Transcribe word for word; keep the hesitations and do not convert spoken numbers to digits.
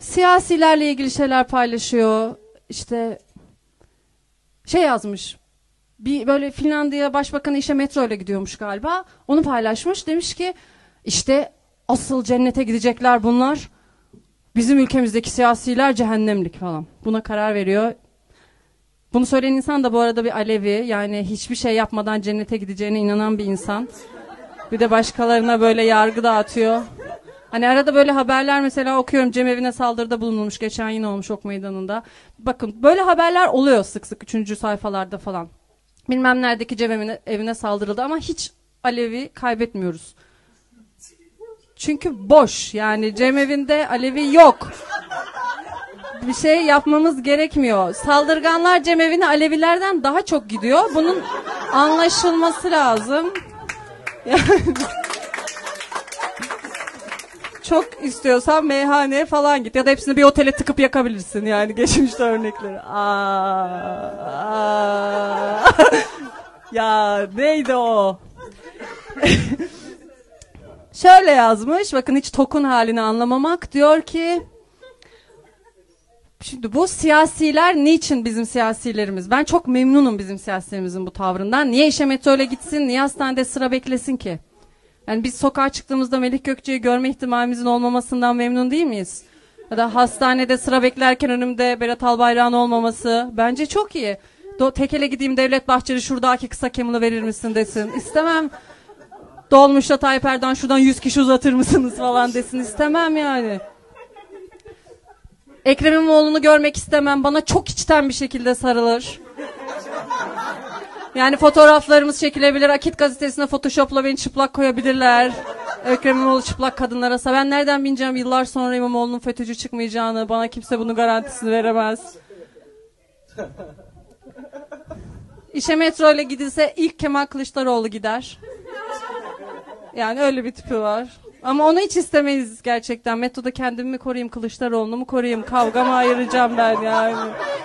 Siyasilerle ilgili şeyler paylaşıyor. İşte şey yazmış. Bir böyle Finlandiya Başbakanı işe metro ile gidiyormuş galiba. Onu paylaşmış. Demiş ki işte asıl cennete gidecekler bunlar. Bizim ülkemizdeki siyasiler cehennemlik falan. Buna karar veriyor. Bunu söyleyen insan da bu arada bir Alevi. Yani hiçbir şey yapmadan cennete gideceğine inanan bir insan. Bir de başkalarına böyle yargı dağıtıyor. Hani arada böyle haberler mesela okuyorum. Cemevine saldırıda bulunulmuş. Geçen yine olmuş Ok Meydanı'nda. Bakın böyle haberler oluyor sık sık. Üçüncü sayfalarda falan. Bilmem neredeki cemevine evine saldırıldı ama hiç Alevi kaybetmiyoruz. Çünkü boş. Yani cemevinde Alevi yok. Bir şey yapmamız gerekmiyor. Saldırganlar cemevine Alevilerden daha çok gidiyor. Bunun anlaşılması lazım. Yani çok istiyorsan meyhaneye falan git. Ya da hepsini bir otele tıkıp yakabilirsin. Yani geçmişte örnekleri. Aa, aa. Ya neydi o? Şöyle yazmış. Bakın hiç tokun halini anlamamak. Diyor ki şimdi bu siyasiler niçin bizim siyasilerimiz? Ben çok memnunum bizim siyasilerimizin bu tavrından. Niye işe metroyla gitsin? Niye hastanede sıra beklesin ki? Yani biz sokağa çıktığımızda Melih Gökçe'yi görme ihtimalimizin olmamasından memnun değil miyiz? Ya da hastanede sıra beklerken önümde Berat Albayrak'ın olmaması bence çok iyi. Do- tekele gideyim Devlet Bahçeli şuradaki kısa Kemal'ı verir misin desin. İstemem. Dolmuşta Tayyip Erdoğan şuradan yüz kişi uzatır mısınız falan desin. İstemem yani. Ekrem İmamoğlu'nu görmek istemem. Bana çok içten bir şekilde sarılır. Yani fotoğraflarımız çekilebilir. Akit gazetesine Photoshop'la beni çıplak koyabilirler. Ekrem İmamoğlu çıplak kadınlara. Ben nereden bileceğim yıllar sonra İmamoğlu'nun FETÖ'cü çıkmayacağını. Bana kimse bunun garantisini veremez. İşe metro ile gidilse ilk Kemal Kılıçdaroğlu gider. Yani öyle bir tipi var. Ama onu hiç istemeyiz gerçekten. Metroda kendimi mi koruyayım, Kılıçdaroğlu'nu mu koruyayım? Kavga mı ayıracağım ben yani?